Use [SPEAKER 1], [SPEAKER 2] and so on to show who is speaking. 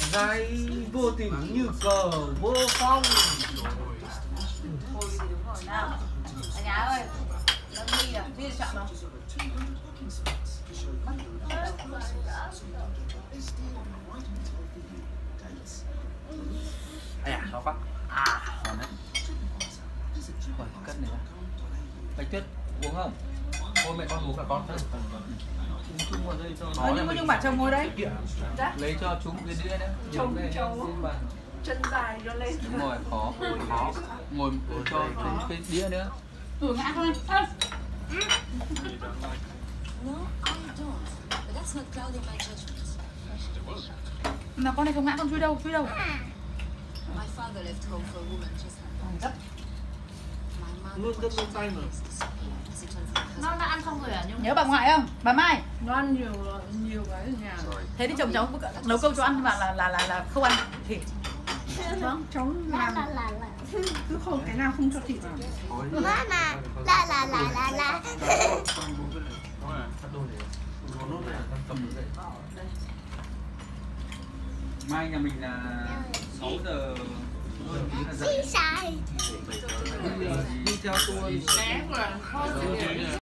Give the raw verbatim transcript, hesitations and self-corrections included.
[SPEAKER 1] Gái vô tình như cờ vô phong.
[SPEAKER 2] Thôi thì đúng rồi nào. Cả nhà ơi, Lâm My à, đi chọn nào.
[SPEAKER 1] Ây à, khó quá. À, còn đấy. Ôi, cất này ra. Bạch Tuyết uống không? Thôi mẹ con uống cả con. Uống chung vào đây cho.
[SPEAKER 2] Ờ, nhưng mà nhưng mà chồng ngồi đây.
[SPEAKER 1] Dạ. Lấy cho chúng cái đĩa đấy.
[SPEAKER 3] Chồng chồng chân dài cho lên.
[SPEAKER 1] Đúng rồi, khó. Khó. Ngồi cho cái, cái đĩa nữa.
[SPEAKER 2] Ừ, ngã thôi. À. Mà con này không ngã, con chui đâu, chui đâu.
[SPEAKER 1] Luôn rất luôn tay mà.
[SPEAKER 2] Nó đã ăn xong rồi à? Nhưng nhớ bà ngoại không? Bà Mai.
[SPEAKER 3] Nó ăn nhiều nhiều cái ở nhà.
[SPEAKER 2] Thế thì chồng cháu nấu cơm cho ăn mà là là là là không ăn thịt.
[SPEAKER 3] Vâng, cháu làm cứ không cái nào không cho thịt vào.
[SPEAKER 4] Mama, la la la la la.
[SPEAKER 1] Mai nhà mình là sáu giờ
[SPEAKER 4] Xí xài.
[SPEAKER 1] đi theo tôi.
[SPEAKER 3] Sáng là